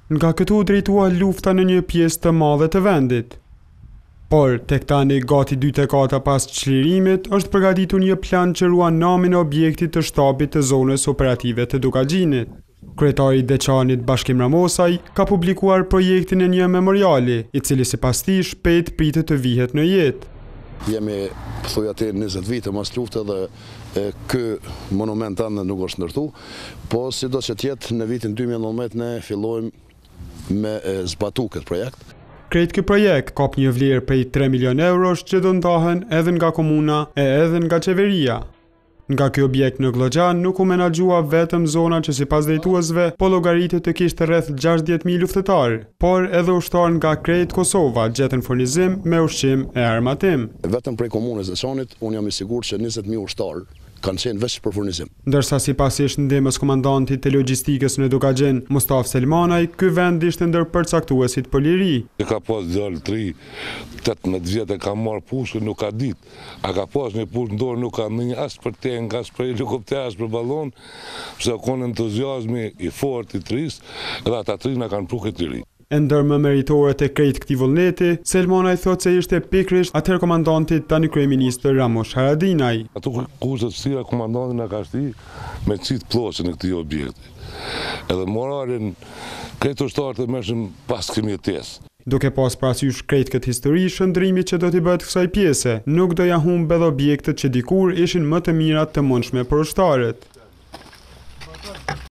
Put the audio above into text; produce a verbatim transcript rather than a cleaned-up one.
Nga këtu drejtua lufta në një pjesë të madhe të vendit. Por, tek tani gati dy dekada pas çlirimit, është përgatitur një plan që ruan namin e objektit të shtabit të zonës operative të Dukagjinit. Kryetari i Deçanit Bashkim Ramosaj ka publikuar projektin e një memoriali, i cili sipas tij shpejt pritet të vihet në jetë. Jemi thuaj atë njëzet vite mas lufte dhe e, ky monument anë nuk është ndërtu, po sido që tjetë në vitin dy mijë e nëntëmbëdhjetë ne fillojmë me e, zbatu këtë projekt. Krejt ky projekt kap një vlerë prej tre milion eurosh që do ndahen edhe nga komuna e edhe nga qeveria. Nga ky objekt në Glogjan nuk u menaxhua vetëm zona që sipas drejtuesve po llogaritet të kishte rreth gjashtëdhjetë mijë luftëtar, por edhe ushtar nga krejt Kosova gjetën furnizim me ushqim e armatim. Vetëm prej komunës Deçanit unë jam i sigurt që njëzet mijë ushtar kanë qenë veç për furnizim. Ndërsa sipas ish ndihmës komandantit të logjistikës në Dukagjin, Mustaf Selmanaj, ky vend ishte ndër përcaktuesit për liri. E ka pas djalë tri, tetëmbëdhjetë vjetë e ka marrë pushë, nuk ka ditë. A ka pas një pushë në dorë, nuk ka ndonjë as për teng, as për helikopter, as për ballon, pse konë entuziazmi i fortë i trisë, edhe ata tri na kanë pru këtë liri. E ndër më meritorët e krejt këtij vullneti, Selmanaj thotë se ishte pikërisht atëherë komandantit tani kryeminist Ramush Haradinaj. Ato kushtet të tilla komandanti na ka shti me cit pllosën e këtij objekti. Edhe moralin krejt ushtarët e mëshëm pas kemi jetesë. Duke pas parasysh krejt këtë histori, shëndrimi që do t'i bëhet kësaj pjese nuk do ja humbë edhe objektet që dikur ishin më të mirat të mundshme për ushtarët.